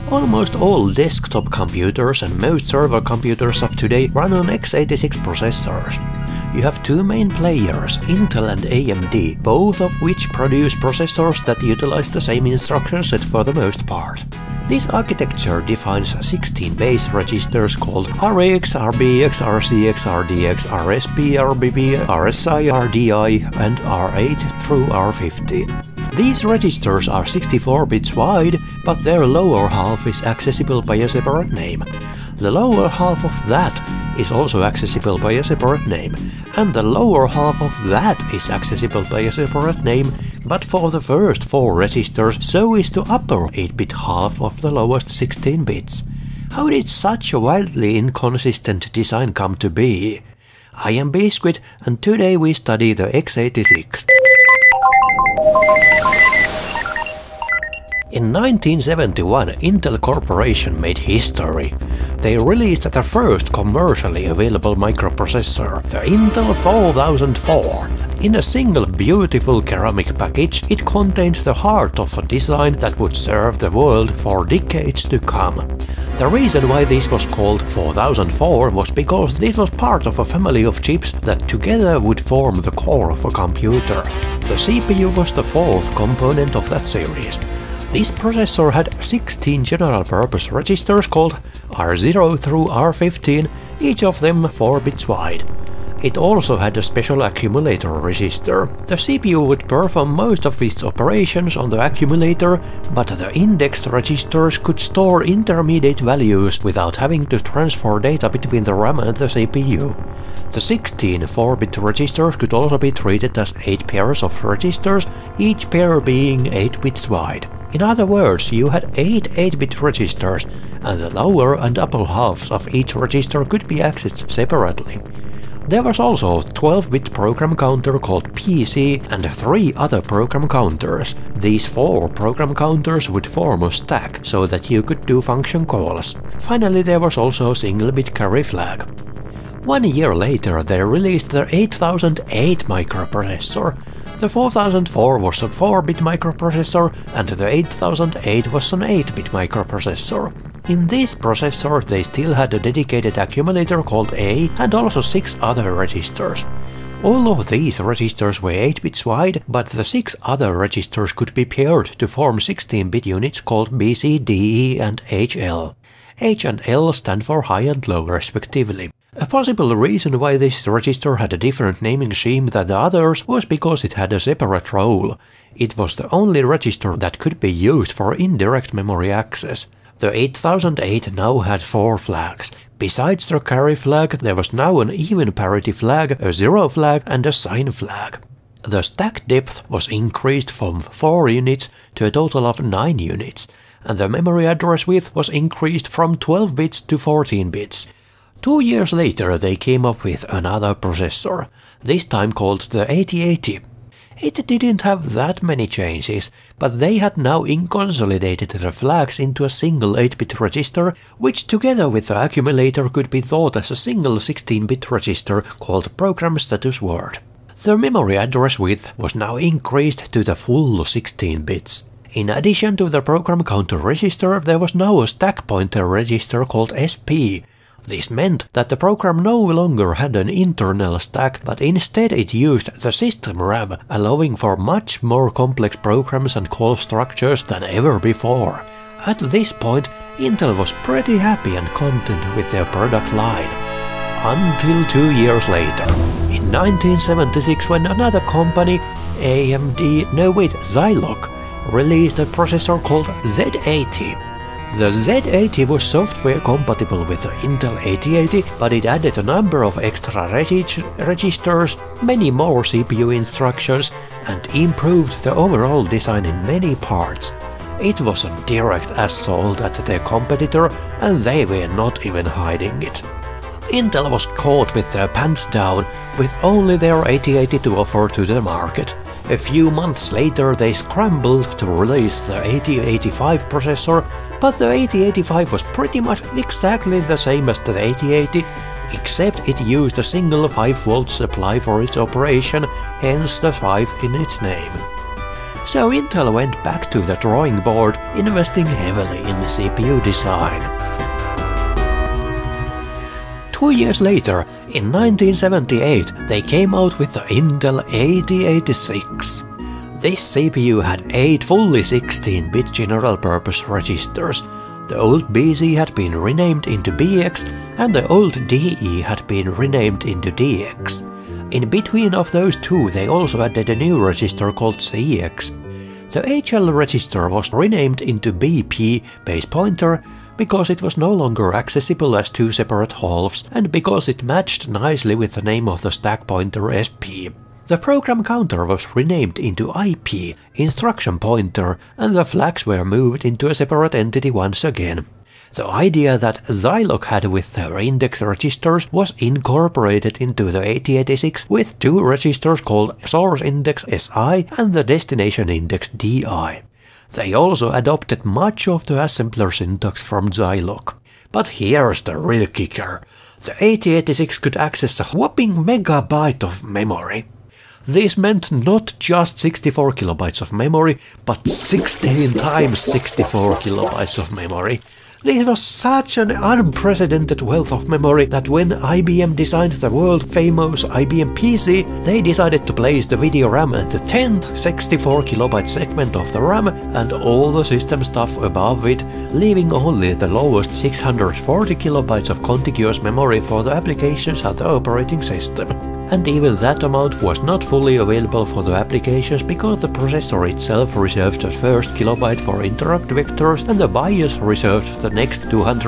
Almost all desktop computers and most server computers of today run on x86 processors. You have two main players, Intel and AMD, both of which produce processors that utilize the same instruction set for the most part. This architecture defines 16 base registers called RX, RBX, RCX, RDX, RSP, RBB, RSI, RDI, and R8 through R15. These registers are 64 bits wide, but their lower half is accessible by a separate name. The lower half of that is also accessible by a separate name, and the lower half of that is accessible by a separate name, but for the first 4 registers, so is the upper 8-bit half of the lowest 16 bits. How did such a wildly inconsistent design come to be? I am Bisqwit, and today we study the x86. In 1971, Intel Corporation made history. They released their first commercially available microprocessor, the Intel 4004. In a single beautiful ceramic package, it contained the heart of a design that would serve the world for decades to come. The reason why this was called 4004 was because this was part of a family of chips that together would form the core of a computer. The CPU was the 4th component of that series. This processor had 16 general-purpose registers called R0 through R15, each of them 4 bits wide. It also had a special accumulator register. The CPU would perform most of its operations on the accumulator, but the indexed registers could store intermediate values without having to transfer data between the RAM and the CPU. The 16 4-bit registers could also be treated as 8 pairs of registers, each pair being 8 bits wide. In other words, you had 8 8-bit registers, and the lower and upper halves of each register could be accessed separately. There was also a 12-bit program counter called PC and 3 other program counters. These 4 program counters would form a stack so that you could do function calls. Finally, there was also a single-bit carry flag. 1 year later, they released their 8008 microprocessor. The 4004 was a 4-bit microprocessor and the 8008 was an 8-bit microprocessor. In this processor they still had a dedicated accumulator called A and also 6 other registers. All of these registers were 8 bits wide, but the 6 other registers could be paired to form 16-bit units called B, C, D, E and HL. H and L stand for high and low respectively. A possible reason why this register had a different naming scheme than the others was because it had a separate role. It was the only register that could be used for indirect memory access. The 8008 now had 4 flags. Besides the carry flag, there was now an even parity flag, a 0 flag and a sign flag. The stack depth was increased from 4 units to a total of 9 units, and the memory address width was increased from 12 bits to 14 bits. 2 years later they came up with another processor, this time called the 8080. It didn't have that many changes, but they had now inconsolidated the flags into a single 8-bit register, which together with the accumulator could be thought as a single 16-bit register called program status word. The memory address width was now increased to the full 16 bits. In addition to the program counter register, there was now a stack pointer register called SP. This meant that the program no longer had an internal stack, but instead it used the system RAM, allowing for much more complex programs and call structures than ever before. At this point, Intel was pretty happy and content with their product line. Until 2 years later, in 1976, when another company, Zilog, released a processor called Z80. The Z80 was software compatible with the Intel 8080, but it added a number of extra registers, many more CPU instructions, and improved the overall design in many parts. It was a direct assault at their competitor, and they were not even hiding it. Intel was caught with their pants down, with only their 8080 to offer to the market. A few months later they scrambled to release the 8085 processor, but the 8085 was pretty much exactly the same as the 8080, except it used a single 5-volt supply for its operation, hence the 5 in its name. So Intel went back to the drawing board, investing heavily in the CPU design. 2 years later, in 1978, they came out with the Intel 8086. This CPU had 8 fully 16-bit general-purpose registers. The old BZ had been renamed into BX, and the old DE had been renamed into DX. In between of those two, they also added a new register called CX. The HL register was renamed into BP base pointer because it was no longer accessible as 2 separate halves and because it matched nicely with the name of the stack pointer SP. The program counter was renamed into IP, instruction pointer, and the flags were moved into a separate entity once again. The idea that Zilog had with their index registers was incorporated into the 8086 with 2 registers called source index SI and the destination index DI. They also adopted much of the assembler syntax from Zilog. But here's the real kicker. The 8086 could access a whopping megabyte of memory. This meant not just 64 kilobytes of memory, but 16 times 64 kilobytes of memory. This was such an unprecedented wealth of memory that when IBM designed the world-famous IBM PC, they decided to place the video RAM at the 10th 64 kilobyte segment of the RAM and all the system stuff above it, leaving only the lowest 640 kilobytes of contiguous memory for the applications of the operating system. And even that amount was not fully available for the applications because the processor itself reserved the first kilobyte for interrupt vectors and the BIOS reserved the next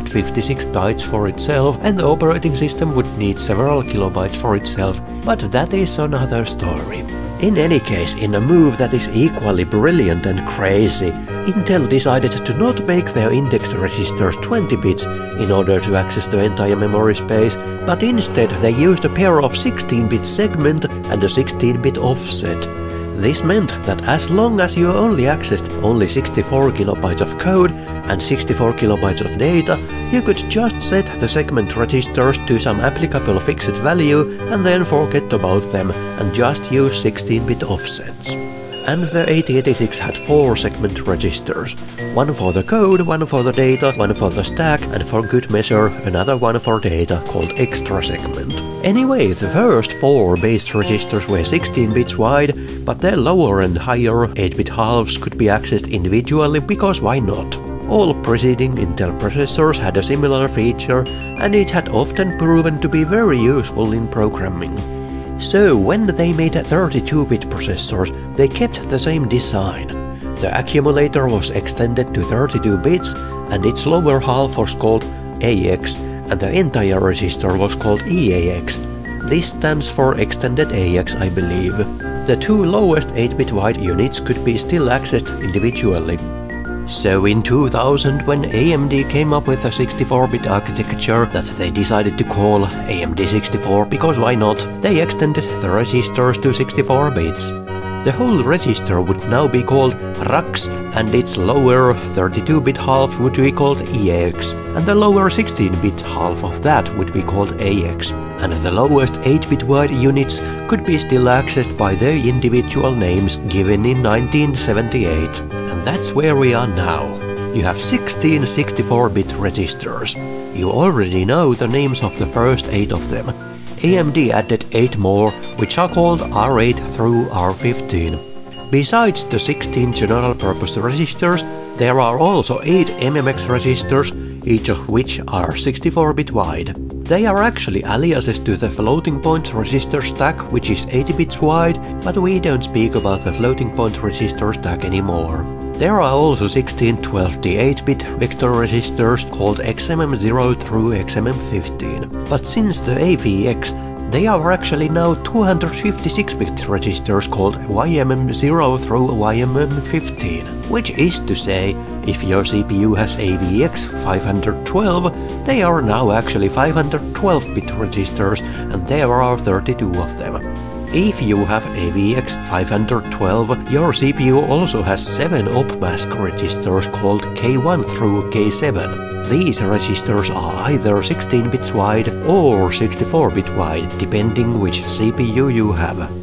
256 bytes for itself, and the operating system would need several kilobytes for itself, but that is another story. In any case, in a move that is equally brilliant and crazy, Intel decided to not make their index registers 20 bits in order to access the entire memory space, but instead they used a pair of 16-bit segment and a 16-bit offset. This meant that as long as you only accessed only 64 kilobytes of code and 64 kilobytes of data, you could just set the segment registers to some applicable fixed value and then forget about them and just use 16-bit offsets. And the 8086 had 4 segment registers. One for the code, one for the data, one for the stack, and for good measure another one for data called extra segment. Anyway, the first 4 base registers were 16 bits wide, but their lower and higher 8-bit halves could be accessed individually because why not? All preceding Intel processors had a similar feature, and it had often proven to be very useful in programming. So when they made 32-bit processors, they kept the same design. The accumulator was extended to 32 bits, and its lower half was called AX, and the entire register was called EAX. This stands for Extended AX, I believe. The 2 lowest 8-bit wide units could be still accessed individually. So in 2000, when AMD came up with a 64-bit architecture that they decided to call AMD 64 because why not, they extended the registers to 64 bits. The whole register would now be called RAX, and its lower 32-bit half would be called EAX, and the lower 16-bit half of that would be called AX, and the lowest 8-bit wide units could be still accessed by their individual names given in 1978. And that's where we are now. You have 16 64-bit registers. You already know the names of the first 8 of them. AMD added 8 more, which are called R8 through R15. Besides the 16 general-purpose registers, there are also 8 MMX registers, each of which are 64-bit wide. They are actually aliases to the floating point register stack, which is 80 bits wide, but we don't speak about the floating point register stack anymore. There are also 16 12D8-bit vector registers called XMM0 through XMM15, but since the AVX, they are actually now 256-bit registers called YMM0 through YMM15, which is to say, if your CPU has AVX 512, they are now actually 512-bit registers, and there are 32 of them. If you have AVX 512, your CPU also has 7 op-mask registers called K1 through K7. These registers are either 16-bit wide or 64-bit wide, depending which CPU you have.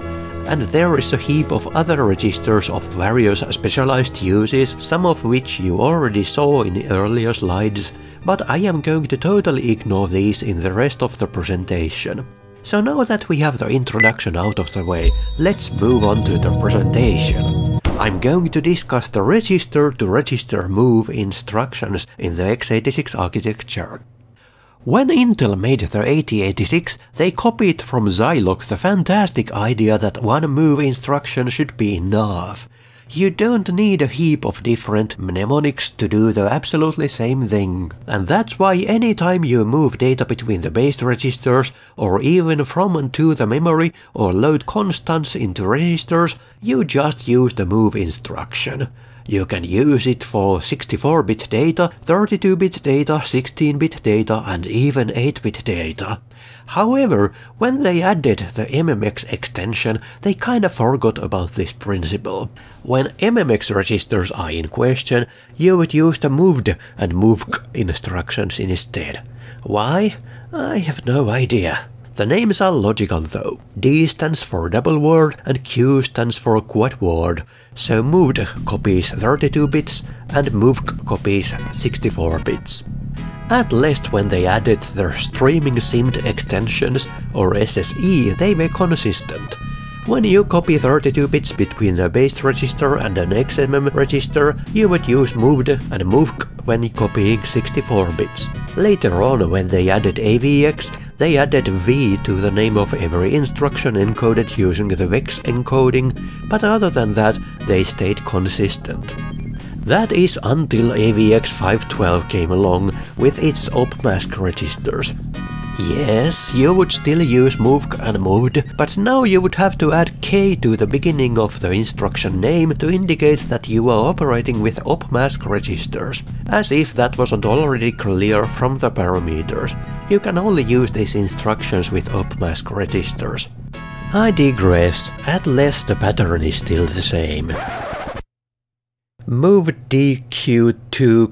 and there is a heap of other registers of various specialized uses, some of which you already saw in earlier slides, but I am going to totally ignore these in the rest of the presentation. So now that we have the introduction out of the way, let's move on to the presentation. I'm going to discuss the register-to-register move instructions in the x86 architecture. When Intel made their 8086, they copied from Zilog the fantastic idea that one move instruction should be enough. You don't need a heap of different mnemonics to do the absolutely same thing. And that's why anytime you move data between the base registers, or even from and to the memory, or load constants into registers, you just use the move instruction. You can use it for 64-bit data, 32-bit data, 16-bit data, and even 8-bit data. However, when they added the MMX extension, they kinda forgot about this principle. When MMX registers are in question, you would use the moved and movk instructions instead. Why? I have no idea. The names are logical though. D stands for double word and Q stands for quad word, so moved copies 32 bits and movk copies 64 bits. At least when they added their streaming simd extensions, or SSE, they were consistent. When you copy 32 bits between a base register and an XMM register, you would use moved and movk when copying 64 bits. Later on, when they added AVX, they added V to the name of every instruction encoded using the VEX encoding, but other than that, they stayed consistent. That is until AVX 512 came along with its op-mask registers. Yes, you would still use movk and moved, but now you would have to add K to the beginning of the instruction name to indicate that you are operating with op-mask registers, as if that wasn't already clear from the parameters. You can only use these instructions with op-mask registers. I digress, at least the pattern is still the same. Move DQ to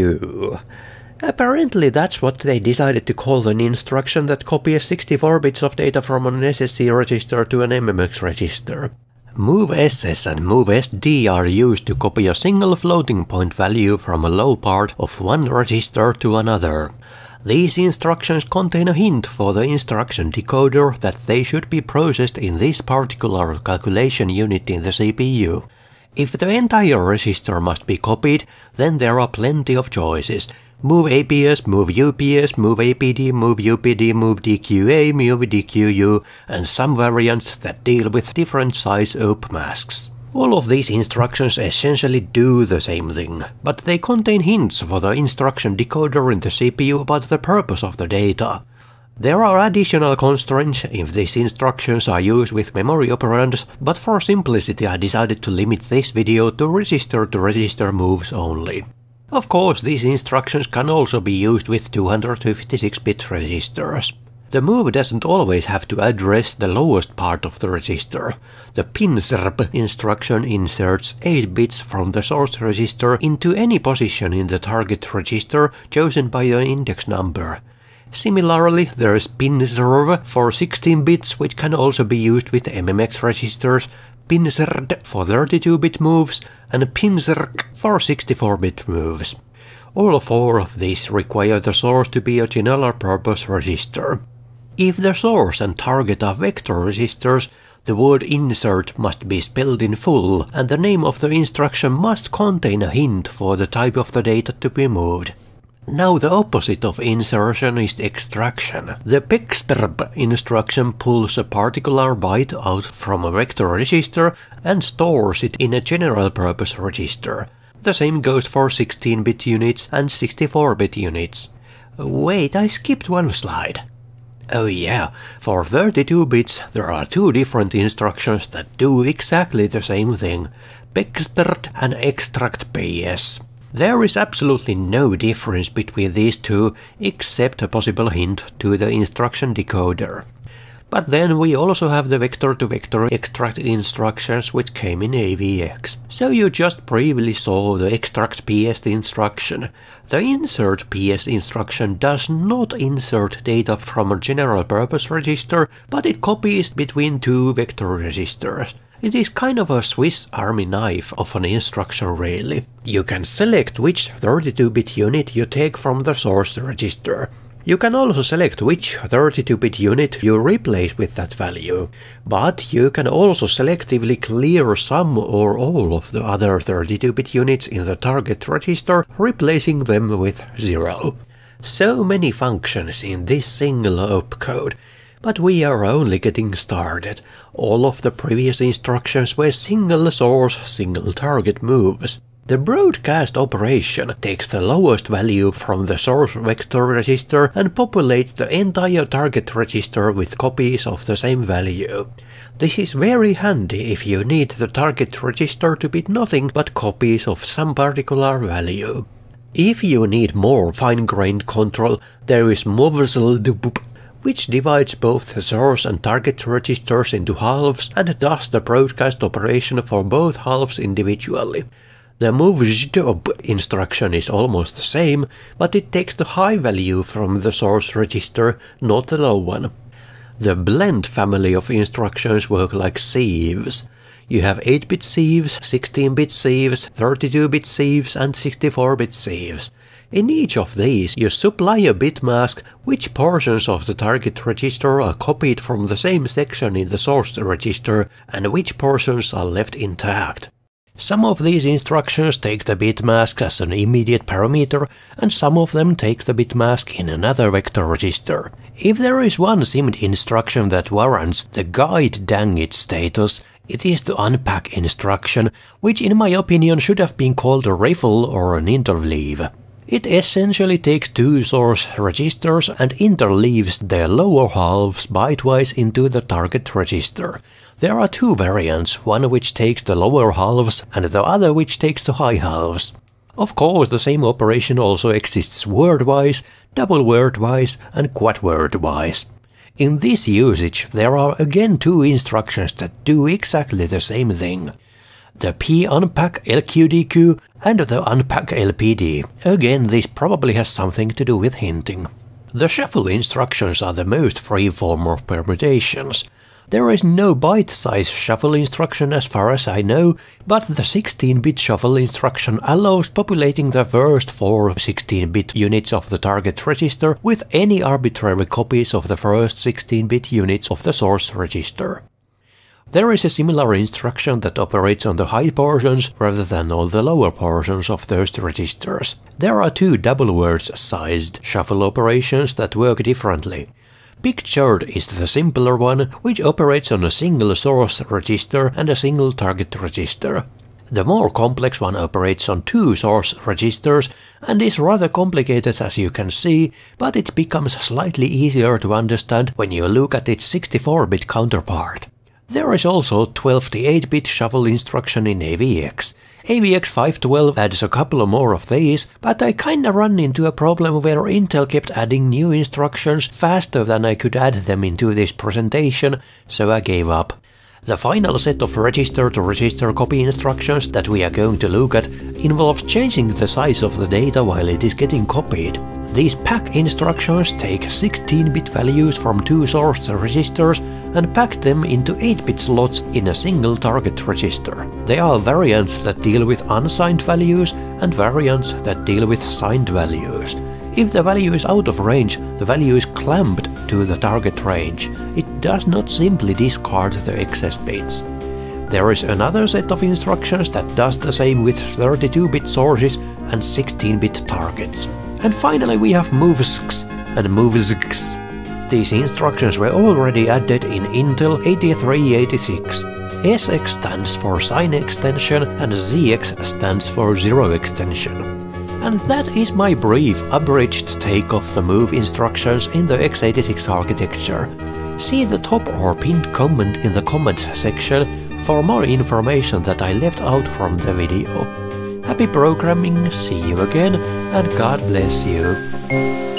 Q. Apparently that's what they decided to call an instruction that copies 64 bits of data from an SSC register to an MMX register. Move SS and move SD are used to copy a single floating point value from a low part of one register to another. These instructions contain a hint for the instruction decoder that they should be processed in this particular calculation unit in the CPU. If the entire register must be copied, then there are plenty of choices. Move APS, move UPS, move APD, move UPD, move DQA, move DQU, and some variants that deal with different size op masks. All of these instructions essentially do the same thing, but they contain hints for the instruction decoder in the CPU about the purpose of the data. There are additional constraints if these instructions are used with memory operands, but for simplicity I decided to limit this video to register moves only. Of course, these instructions can also be used with 256-bit registers. The move doesn't always have to address the lowest part of the register. The pinsrp instruction inserts 8 bits from the source register into any position in the target register chosen by the index number. Similarly, there is pinsrv for 16 bits, which can also be used with MMX registers, pinsrd for 32-bit moves, and pinsrk for 64-bit moves. All 4 of these require the source to be a general-purpose register. If the source and target are vector registers, the word insert must be spelled in full, and the name of the instruction must contain a hint for the type of the data to be moved. Now the opposite of insertion is extraction. The pextrb instruction pulls a particular byte out from a vector register and stores it in a general-purpose register. The same goes for 16-bit units and 64-bit units. Wait, I skipped one slide. Oh yeah, for 32 bits there are 2 different instructions that do exactly the same thing, pextrd and extract-ps. There is absolutely no difference between these two except a possible hint to the instruction decoder. But then we also have the vector-to-vector extract instructions which came in AVX. So you just previously saw the extract PS instruction. The insert PS instruction does not insert data from a general purpose register, but it copies between two vector registers. It is kind of a Swiss Army knife of an instruction really. You can select which 32-bit unit you take from the source register. You can also select which 32-bit unit you replace with that value, but you can also selectively clear some or all of the other 32-bit units in the target register, replacing them with 0. So many functions in this single opcode. But we are only getting started. All of the previous instructions were single source, single target moves. The broadcast operation takes the lowest value from the source vector register and populates the entire target register with copies of the same value. This is very handy if you need the target register to be nothing but copies of some particular value. If you need more fine-grained control, there is Zilog, which divides both the source and target registers into halves and does the broadcast operation for both halves individually. The MOVZOB instruction is almost the same, but it takes the high value from the source register, not the low one. The blend family of instructions work like sieves. You have 8-bit sieves, 16-bit sieves, 32-bit sieves and 64-bit sieves. In each of these you supply a bit mask which portions of the target register are copied from the same section in the source register and which portions are left intact. Some of these instructions take the bit mask as an immediate parameter, and some of them take the bit mask in another vector register. If there is one SIMD instruction that warrants the guide dangit status, it is the unpack instruction, which in my opinion should have been called a riffle or an interleave. It essentially takes two source registers and interleaves their lower halves bitewise into the target register. There are two variants, one which takes the lower halves and the other which takes the high halves. Of course, the same operation also exists word-wise, double word-wise and quad word-wise. In this usage there are again two instructions that do exactly the same thing. The punpack LQDQ and the unpack LPD. Again, this probably has something to do with hinting. The shuffle instructions are the most free-form of permutations. There is no byte-size shuffle instruction as far as I know, but the 16-bit shuffle instruction allows populating the first 4 16-bit units of the target register with any arbitrary copies of the first 16-bit units of the source register. There is a similar instruction that operates on the high portions rather than on the lower portions of those registers. There are two double words-sized shuffle operations that work differently. Pictured is the simpler one, which operates on a single source register and a single target register. The more complex one operates on two source registers and is rather complicated as you can see, but it becomes slightly easier to understand when you look at its 64-bit counterpart. There is also 12-8-bit shuffle instruction in AVX. AVX 512 adds a couple more of these, but I kinda run into a problem where Intel kept adding new instructions faster than I could add them into this presentation, so I gave up. The final set of register-to-register copy instructions that we are going to look at involves changing the size of the data while it is getting copied. These pack instructions take 16-bit values from two source registers and pack them into 8-bit slots in a single target register. There are variants that deal with unsigned values and variants that deal with signed values. If the value is out of range, the value is clamped to the target range. It does not simply discard the excess bits. There is another set of instructions that does the same with 32-bit sources and 16-bit targets. And finally we have MOVZX and MOVZX. These instructions were already added in Intel 8386. SX stands for sign extension and ZX stands for zero extension. And that is my brief, abridged take of the move instructions in the x86 architecture. See the top or pinned comment in the comment section for more information that I left out from the video. Happy programming, see you again, and God bless you.